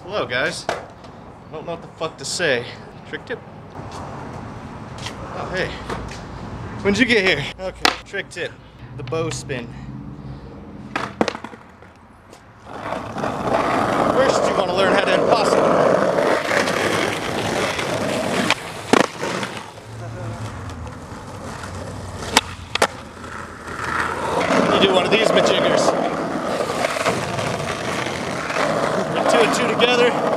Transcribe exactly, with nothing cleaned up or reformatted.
Hello, guys. I don't know what the fuck to say. Trick tip. Oh, hey. When'd you get here? Okay, trick tip. The bow spin. First, you want to learn how to impossible. You do one of these majiggers. Put two and two together.